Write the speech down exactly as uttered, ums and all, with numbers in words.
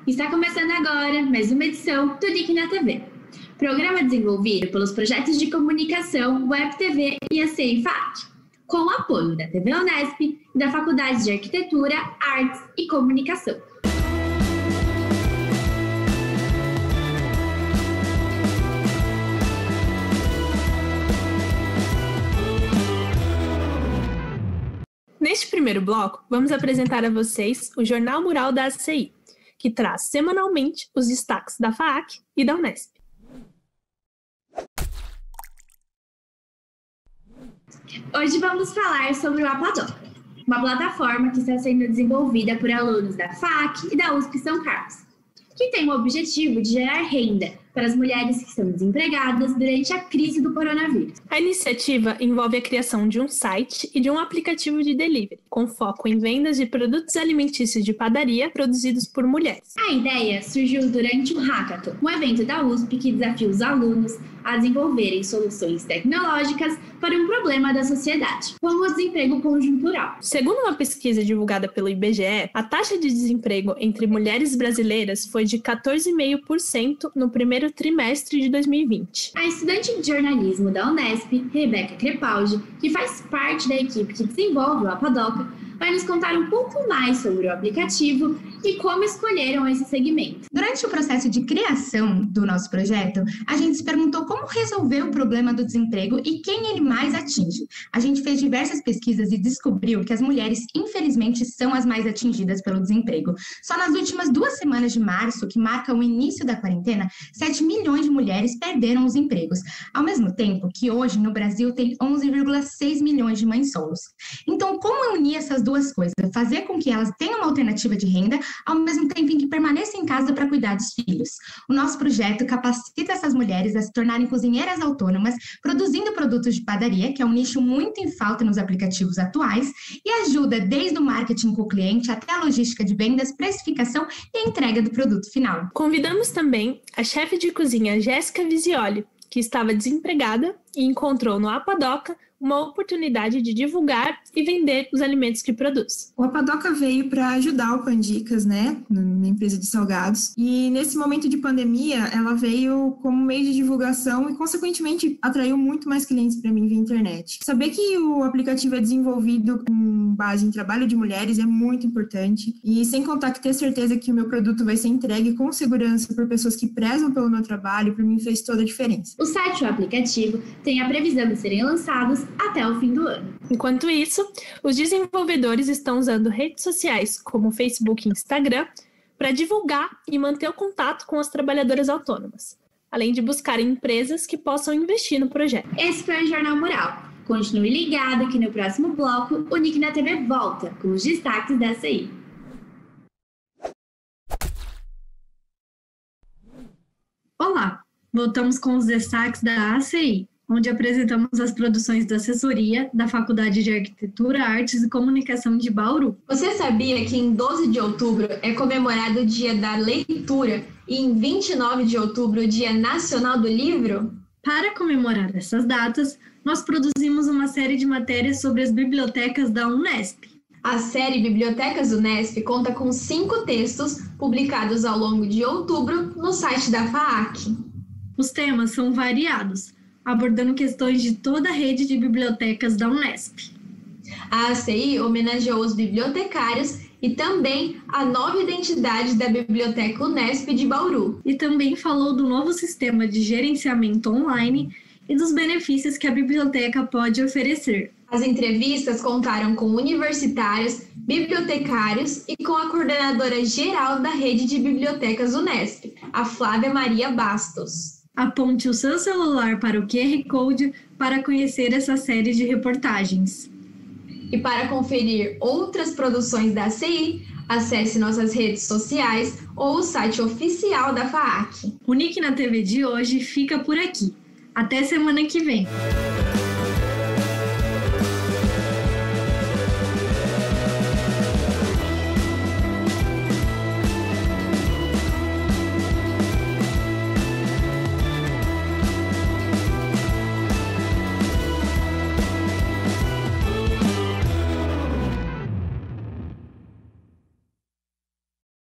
Está começando agora mais uma edição do Nick na T V, programa desenvolvido pelos projetos de comunicação, Web T V e a C I F A C, com o apoio da T V Unesp e da Faculdade de Arquitetura, Artes e Comunicação. Neste primeiro bloco, vamos apresentar a vocês o Jornal Mural da A C I, que traz semanalmente os destaques da F A A C e da Unesp. Hoje vamos falar sobre o Apadoca, uma plataforma que está sendo desenvolvida por alunos da F A A C e da U S P São Carlos, que tem o objetivo de gerar renda para as mulheres que estão desempregadas durante a crise do coronavírus. A iniciativa envolve a criação de um site e de um aplicativo de delivery, com foco em vendas de produtos alimentícios de padaria produzidos por mulheres. A ideia surgiu durante o Hackathon, um evento da U S P que desafia os alunos a desenvolverem soluções tecnológicas para um problema da sociedade, como o desemprego conjuntural. Segundo uma pesquisa divulgada pelo I B G E, a taxa de desemprego entre mulheres brasileiras foi de quatorze vírgula cinco por cento no primeiro trimestre de dois mil e vinte. A estudante de jornalismo da Unesp, Rebeca Crepaldi, que faz parte da equipe que desenvolve o Apadoca, vai nos contar um pouco mais sobre o aplicativo e como escolheram esse segmento. Durante o processo de criação do nosso projeto, a gente se perguntou como resolver o problema do desemprego e quem ele mais atinge. A gente fez diversas pesquisas e descobriu que as mulheres, infelizmente, são as mais atingidas pelo desemprego. Só nas últimas duas semanas de março, que marca o início da quarentena, sete milhões de mulheres perderam os empregos, ao mesmo tempo que hoje no Brasil tem onze vírgula seis milhões de mães solos. Então, como unir essas duas coisas? Fazer com que elas tenham uma alternativa de renda, ao mesmo tempo em que permanecem em casa para cuidar dos filhos. O nosso projeto capacita essas mulheres a se tornarem cozinheiras autônomas, produzindo produtos de padaria, que é um nicho muito em falta nos aplicativos atuais, e ajuda desde o marketing com o cliente até a logística de vendas, precificação e a entrega do produto final. Convidamos também a chefe de cozinha Jéssica Visioli, que estava desempregada e encontrou no Apadoca uma oportunidade de divulgar e vender os alimentos que produz. O Apadoca veio para ajudar o Pandicas, né, na empresa de salgados, e nesse momento de pandemia ela veio como meio de divulgação e consequentemente atraiu muito mais clientes para mim via internet. Saber que o aplicativo é desenvolvido com base em trabalho de mulheres é muito importante, e sem contar que ter certeza que o meu produto vai ser entregue com segurança por pessoas que prezam pelo meu trabalho, para mim fez toda a diferença. O site e o aplicativo têm a previsão de serem lançados até o fim do ano. Enquanto isso, os desenvolvedores estão usando redes sociais como Facebook e Instagram para divulgar e manter o contato com as trabalhadoras autônomas, além de buscar empresas que possam investir no projeto. Esse foi o Jornal Mural. Continue ligado que no próximo bloco o Nick na T V volta com os destaques da A C I. Olá, voltamos com os destaques da A C I, onde apresentamos as produções da assessoria da Faculdade de Arquitetura, Artes e Comunicação de Bauru. Você sabia que em doze de outubro é comemorado o Dia da Leitura e em vinte e nove de outubro o Dia Nacional do Livro? Para comemorar essas datas, nós produzimos uma série de matérias sobre as bibliotecas da Unesp. A série Bibliotecas Unesp conta com cinco textos publicados ao longo de outubro no site da F A A C. Os temas são variados, abordando questões de toda a rede de bibliotecas da Unesp. A A C I homenageou os bibliotecários e também a nova identidade da Biblioteca Unesp de Bauru. E também falou do novo sistema de gerenciamento online e dos benefícios que a biblioteca pode oferecer. As entrevistas contaram com universitários, bibliotecários e com a coordenadora geral da rede de bibliotecas Unesp, a Flávia Maria Bastos. Aponte o seu celular para o Q R Code para conhecer essa série de reportagens. E para conferir outras produções da A C I, acesse nossas redes sociais ou o site oficial da F A A C. O Nick na T V de hoje fica por aqui. Até semana que vem!